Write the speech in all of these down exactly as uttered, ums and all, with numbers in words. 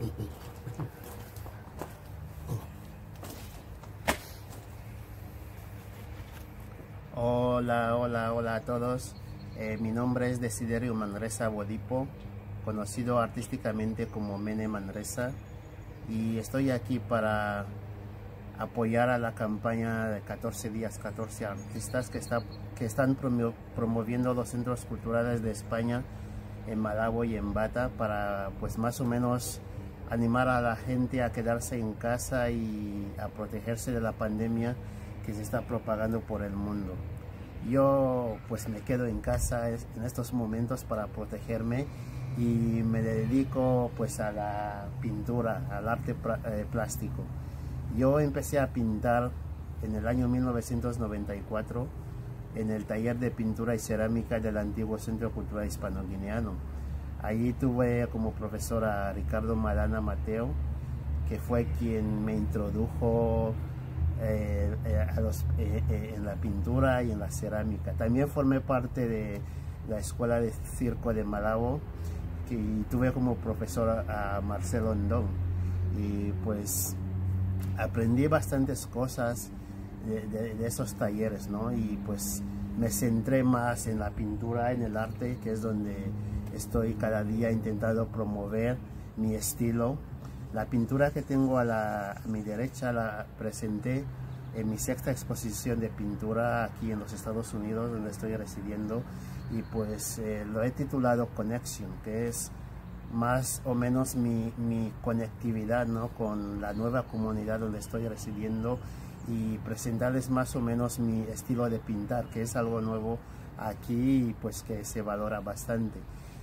Hola, hola, hola a todos. Eh, mi nombre es Desiderio Manresa Bodipo, conocido artísticamente como Mene Manresa, y estoy aquí para apoyar a la campaña de catorce días, catorce artistas que, está, que están promo, promoviendo los centros culturales de España en Malabo y en Bata, para pues más o menos animar a la gente a quedarse en casa y a protegerse de la pandemia que se está propagando por el mundo. Yo pues me quedo en casa en estos momentos para protegerme y me dedico pues a la pintura, al arte plástico. Yo empecé a pintar en el año mil novecientos noventa y cuatro en el taller de pintura y cerámica del antiguo Centro Cultural Hispano-Guineano. Allí tuve como profesor a Ricardo Malana Mateo, que fue quien me introdujo eh, eh, a los, eh, eh, en la pintura y en la cerámica. También formé parte de la Escuela de Circo de Malabo, que tuve como profesor a, a Marcelo Ondón, y pues aprendí bastantes cosas de, de, de esos talleres, ¿no? Y pues me centré más en la pintura, en el arte, que es donde estoy cada día intentando promover mi estilo. La pintura que tengo a, la, a mi derecha la presenté en mi sexta exposición de pintura aquí en los Estados Unidos, donde estoy residiendo, y pues eh, lo he titulado Connection, que es más o menos mi, mi conectividad, ¿no?, con la nueva comunidad donde estoy residiendo, y presentarles más o menos mi estilo de pintar, que es algo nuevo aquí y pues que se valora bastante.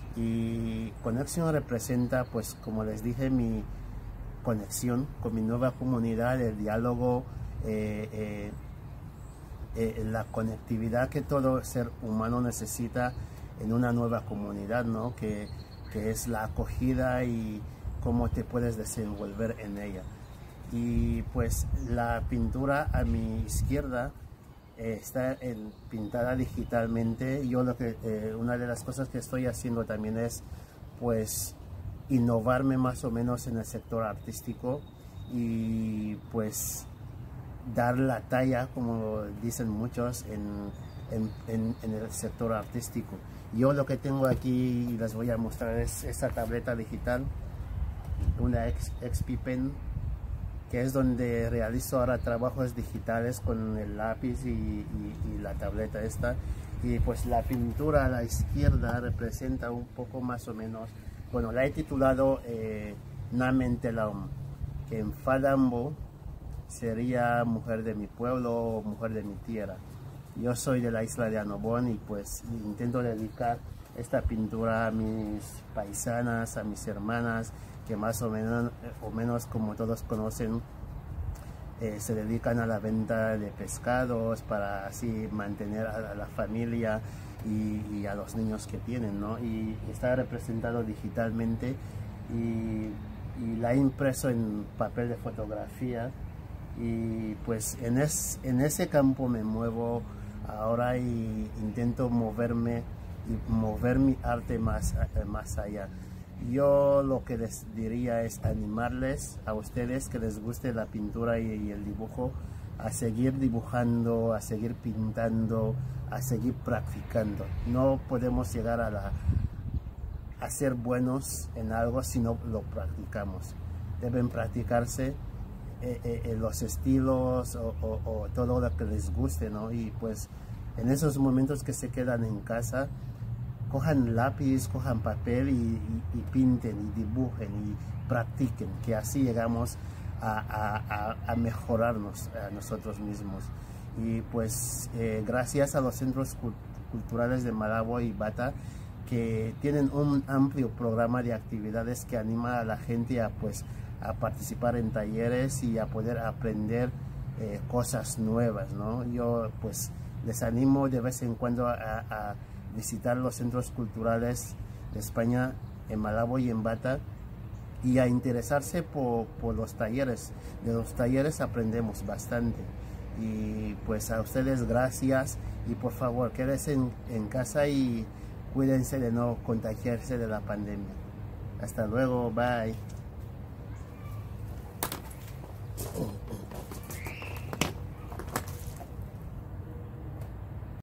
Y Conexión representa, pues como les dije, mi conexión con mi nueva comunidad, el diálogo, eh, eh, eh, la conectividad que todo ser humano necesita en una nueva comunidad, ¿no?, que, que es la acogida y cómo te puedes desenvolver en ella. Y pues la pintura a mi izquierda eh, está en, pintada digitalmente. Yo lo que eh, una de las cosas que estoy haciendo también es pues innovarme más o menos en el sector artístico y pues dar la talla, como dicen muchos, en, en, en, en el sector artístico. Yo lo que tengo aquí y les voy a mostrar es esta tableta digital, una X P Pen, que es donde realizo ahora trabajos digitales con el lápiz y, y, y la tableta esta. Y pues la pintura a la izquierda representa un poco más o menos, bueno, la he titulado eh, Namentelaum, que en Fadambo sería mujer de mi pueblo o mujer de mi tierra. Yo soy de la isla de Anobón y pues intento dedicar esta pintura a mis paisanas, a mis hermanas, que más o menos, o menos como todos conocen, eh, se dedican a la venta de pescados para así mantener a la familia y, y a los niños que tienen, ¿no? Y está representado digitalmente y, y la he impreso en papel de fotografía, y pues en, es, en ese campo me muevo ahora y intento moverme y mover mi arte más, más allá. Yo lo que les diría es animarles a ustedes que les guste la pintura y, y el dibujo, a seguir dibujando, a seguir pintando, a seguir practicando. No podemos llegar a, la, a ser buenos en algo si no lo practicamos. Deben practicarse eh, eh, los estilos o, o, o todo lo que les guste, ¿no? Y pues en esos momentos que se quedan en casa, cojan lápiz, cojan papel y, y, y pinten y dibujen y practiquen, que así llegamos a, a, a mejorarnos a nosotros mismos. Y pues eh, gracias a los centros culturales de Malabo y Bata, que tienen un amplio programa de actividades que anima a la gente a, pues, a participar en talleres y a poder aprender eh, cosas nuevas, ¿no? Yo pues les animo de vez en cuando a, a visitar los centros culturales de España en Malabo y en Bata y a interesarse por, por los talleres. De los talleres aprendemos bastante. Y pues a ustedes gracias, y por favor quédense en, en casa y cuídense de no contagiarse de la pandemia. Hasta luego, bye.